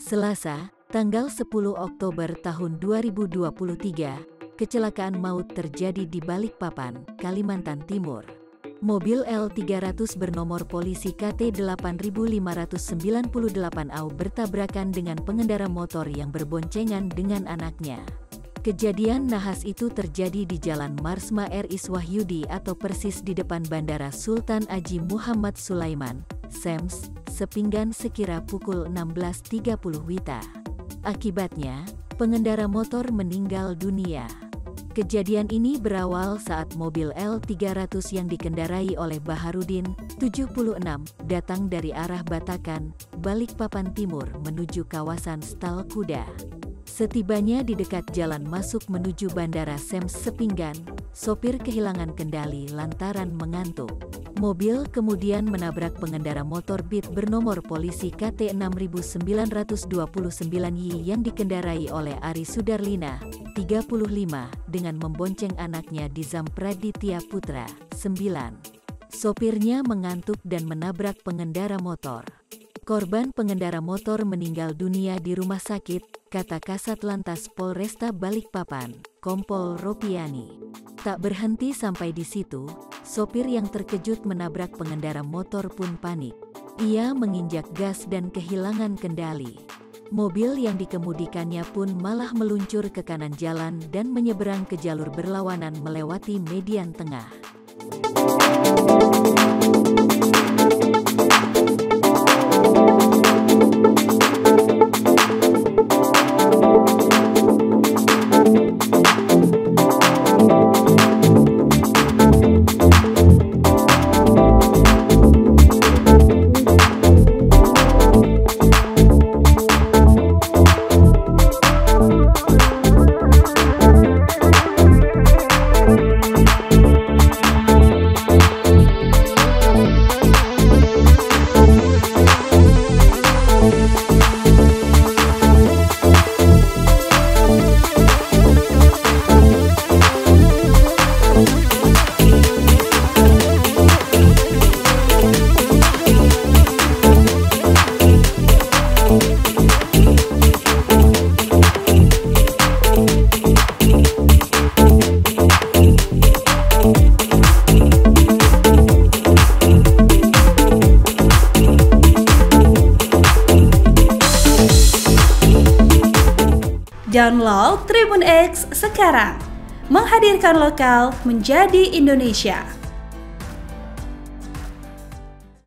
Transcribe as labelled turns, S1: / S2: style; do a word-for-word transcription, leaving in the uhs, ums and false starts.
S1: Selasa, tanggal sepuluh Oktober tahun dua ribu dua puluh tiga, kecelakaan maut terjadi di Balikpapan, Kalimantan Timur. Mobil L tiga ratus bernomor polisi K T delapan lima sembilan delapan A U bertabrakan dengan pengendara motor yang berboncengan dengan anaknya. Kejadian nahas itu terjadi di Jalan Marsma R I Wahyudi atau persis di depan Bandara Sultan Haji Muhammad Sulaiman, S E M S, Sepinggan sekira pukul enam belas tiga puluh W I B. Akibatnya, pengendara motor meninggal dunia. Kejadian ini berawal saat mobil L tiga ratus yang dikendarai oleh Baharudin, tujuh puluh enam, datang dari arah Batakan, Balikpapan Timur menuju kawasan Stal Kuda. Setibanya di dekat jalan masuk menuju Bandara S E M S Sepinggan, sopir kehilangan kendali lantaran mengantuk. Mobil kemudian menabrak pengendara motor Beat bernomor polisi K T enam sembilan dua sembilan Y yang dikendarai oleh Ari Sudarlina, tiga puluh lima, dengan membonceng anaknya di Zampraditya Putra, sembilan. Sopirnya mengantuk dan menabrak pengendara motor. Korban pengendara motor meninggal dunia di rumah sakit, kata Kasat Lantas Polresta Balikpapan, Kompol Ropiani. Tak berhenti sampai di situ, sopir yang terkejut menabrak pengendara motor pun panik. Ia menginjak gas dan kehilangan kendali. Mobil yang dikemudikannya pun malah meluncur ke kanan jalan dan menyeberang ke jalur berlawanan melewati median tengah.
S2: Download Tribun X sekarang, menghadirkan lokal menjadi Indonesia.